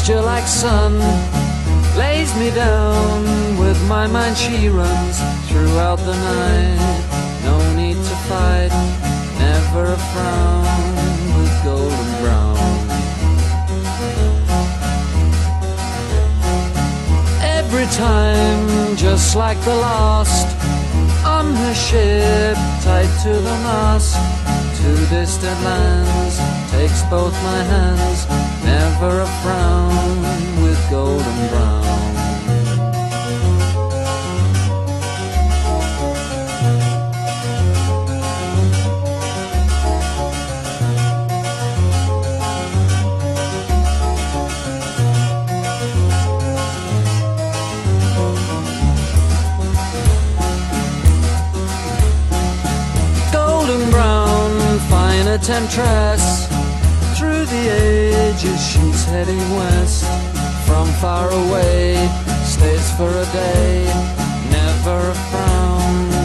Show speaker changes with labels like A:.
A: moisture like sun lays me down. With my mind she runs throughout the night. No need to fight, never a frown, with golden brown. Every time, just like the last, on her ship, tied to the mast, to distant lands, takes both my hands, never a frown, with golden brown. A temptress, through the ages she's heading west. From far away, stays for a day, never a frown,